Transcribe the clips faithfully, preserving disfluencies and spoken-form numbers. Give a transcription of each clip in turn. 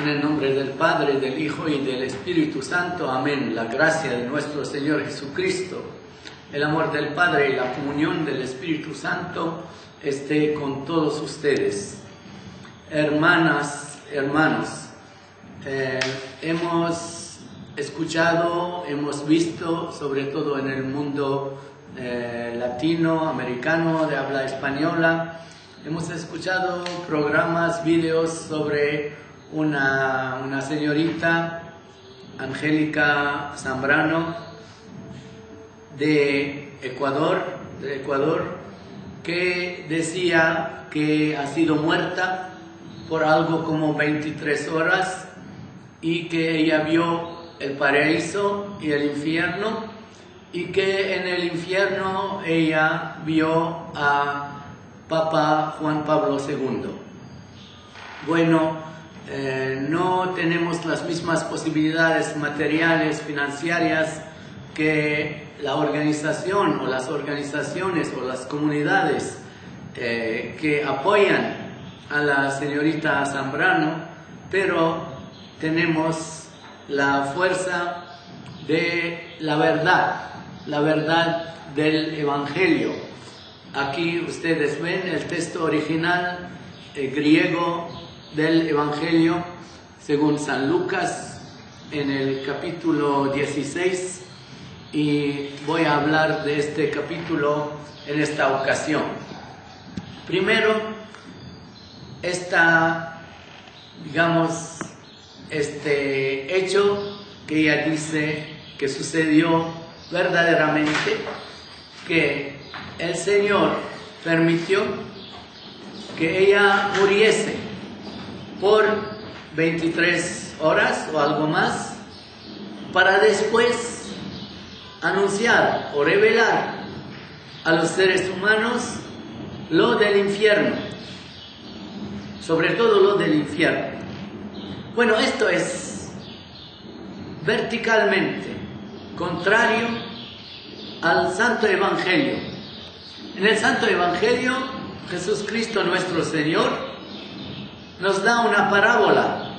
En el nombre del Padre, del Hijo y del Espíritu Santo. Amén. La gracia de nuestro Señor Jesucristo, el amor del Padre y la comunión del Espíritu Santo esté con todos ustedes. Hermanas, hermanos, eh, hemos escuchado, hemos visto, sobre todo en el mundo eh, latino, americano, de habla española, hemos escuchado programas, vídeos sobre una, una señorita, Angélica Zambrano, de Ecuador, de Ecuador, que decía que ha sido muerta por algo como veintitrés horas y que ella vio el paraíso y el infierno y que en el infierno ella vio a Papa Juan Pablo segundo. Bueno, eh, no tenemos las mismas posibilidades materiales, financieras que la organización o las organizaciones o las comunidades eh, que apoyan a la señorita Zambrano, pero tenemos la fuerza de la verdad, la verdad del Evangelio. Aquí ustedes ven el texto original eh, griego del Evangelio según San Lucas en el capítulo dieciséis, y voy a hablar de este capítulo en esta ocasión. Primero, esta, digamos, este hecho que ella dice que sucedió verdaderamente, que el Señor permitió que ella muriese por veintitrés horas o algo más, para después anunciar o revelar a los seres humanos lo del infierno, sobre todo lo del infierno. Bueno, esto es verticalmente contrario al Santo Evangelio. En el Santo Evangelio, Jesucristo nuestro Señor nos da una parábola.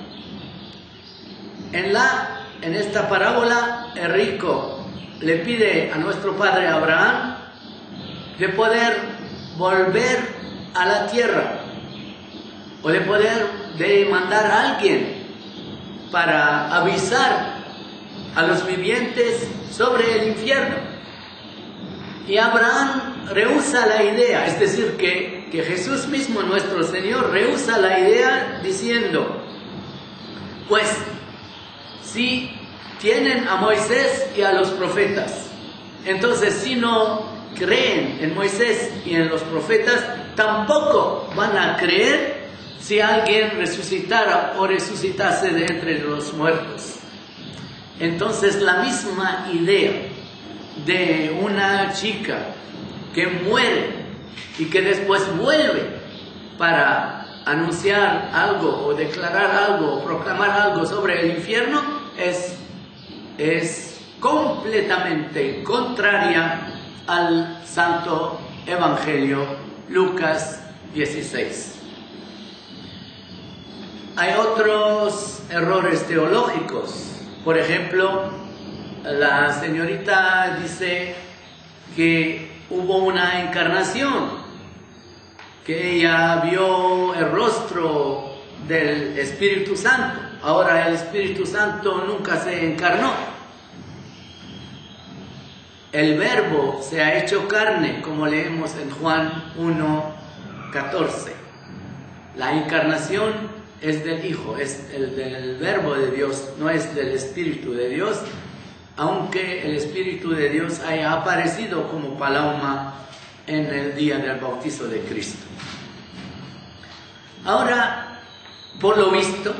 En, la, en esta parábola, el rico le pide a nuestro padre Abraham de poder volver a la tierra, o de poder de mandar a alguien para avisar a los vivientes sobre el infierno. Y Abraham rehúsa la idea, es decir, que, que Jesús mismo, nuestro Señor, rehúsa la idea diciendo, pues, si tienen a Moisés y a los profetas, entonces si no creen en Moisés y en los profetas, tampoco van a creer si alguien resucitara o resucitase de entre los muertos. Entonces la misma idea de una chica que muere y que después vuelve para anunciar algo o declarar algo o proclamar algo sobre el infierno es, es completamente contraria al Santo Evangelio Lucas dieciséis. Hay otros errores teológicos. Por ejemplo, la señorita dice que hubo una encarnación, que ella vio el rostro del Espíritu Santo. Ahora el Espíritu Santo nunca se encarnó. El Verbo se ha hecho carne, como leemos en Juan uno catorce. La encarnación es del Hijo, es el del Verbo de Dios, no es del Espíritu de Dios, aunque el Espíritu de Dios haya aparecido como paloma en el día del bautizo de Cristo. Ahora, por lo visto,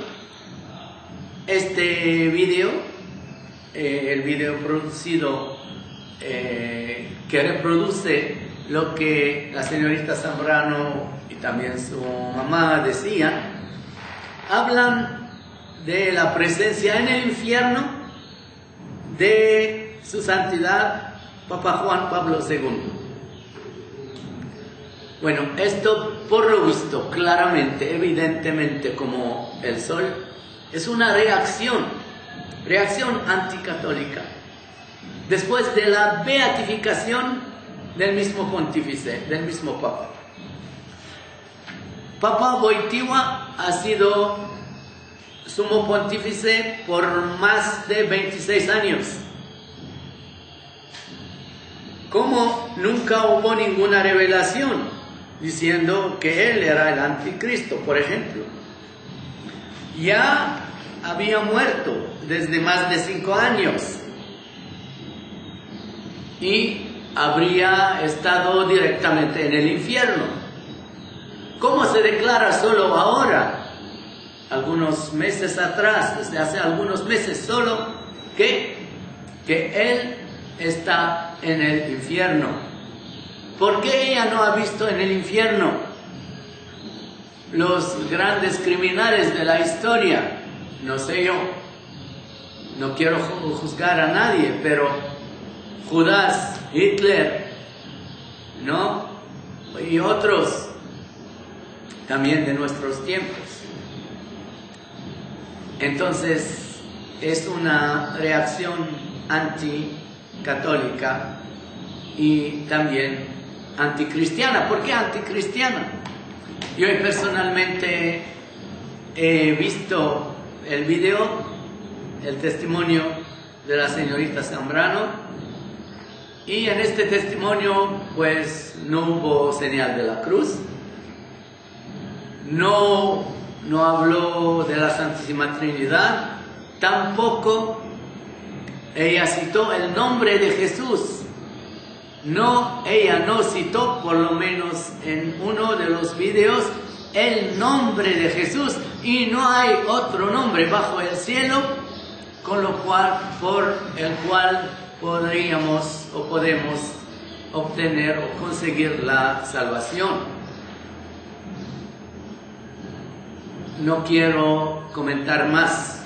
este video, eh, el video producido, eh, que reproduce lo que la señorita Zambrano y también su mamá decían, hablan de la presencia en el infierno de su santidad Papa Juan Pablo segundo. Bueno, esto por lo visto claramente, evidentemente como el sol, Es una reacción, reacción anticatólica. Después de la beatificación del mismo pontífice, del mismo Papa. Papa Wojtyła ha sido sumo pontífice por más de veintiséis años. Como nunca hubo ninguna revelación diciendo que él era el anticristo, por ejemplo. Ya había muerto desde más de cinco años y habría estado directamente en el infierno. ¿Cómo se declara solo ahora, algunos meses atrás, desde hace algunos meses solo, que, que él está en el infierno? ¿Por qué ella no ha visto en el infierno los grandes criminales de la historia? No sé yo, no quiero juzgar a nadie, pero Judas, Hitler, ¿no? Y otros también de nuestros tiempos. Entonces, es una reacción anticatólica y también anticristiana. ¿Por qué anticristiana? Yo personalmente he visto el video, el testimonio de la señorita Zambrano, y en este testimonio pues no hubo señal de la cruz, no, no habló de la Santísima Trinidad, tampoco ella citó el nombre de Jesús. No, ella no citó, por lo menos en uno de los videos, el nombre de Jesús, y no hay otro nombre bajo el cielo con lo cual, por el cual podríamos o podemos obtener o conseguir la salvación. No quiero comentar más,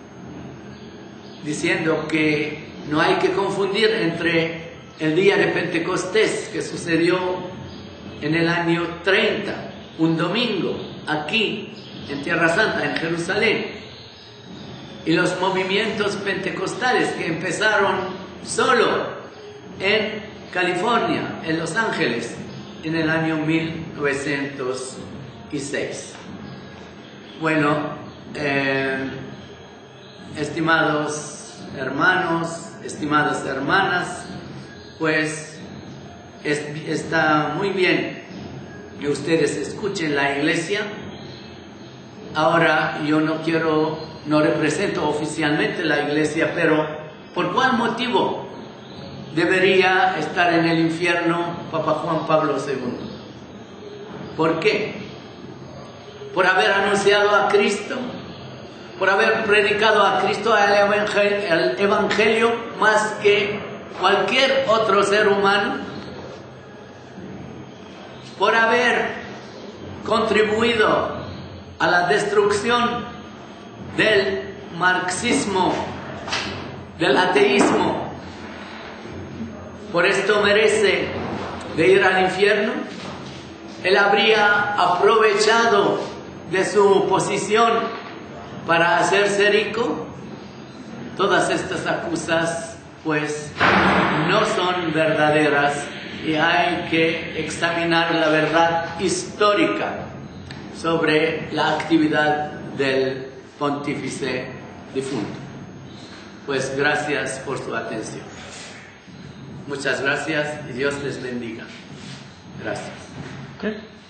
diciendo que no hay que confundir entre el día de Pentecostés, que sucedió en el año treinta, un domingo, aquí en Tierra Santa, en Jerusalén, y los movimientos pentecostales que empezaron solo en California, en Los Ángeles, en el año mil novecientos seis. Bueno, eh, estimados hermanos, estimadas hermanas, pues es, está muy bien que ustedes escuchen la iglesia. Ahora yo no quiero, no represento oficialmente la iglesia, pero ¿por cuál motivo debería estar en el infierno Papa Juan Pablo segundo? ¿Por qué? ¿Por haber anunciado a Cristo? ¿Por haber predicado a Cristo, el evangelio, el evangelio más que cualquier otro ser humano? ¿Por haber contribuido a la destrucción del marxismo, del ateísmo? ¿Por esto merece de ir al infierno? Él habría aprovechado de su posición para hacerse rico. Todas estas acusas pues no son verdaderas y hay que examinar la verdad histórica sobre la actividad del pontífice difunto. Pues gracias por su atención. Muchas gracias y Dios les bendiga. Gracias. Okay.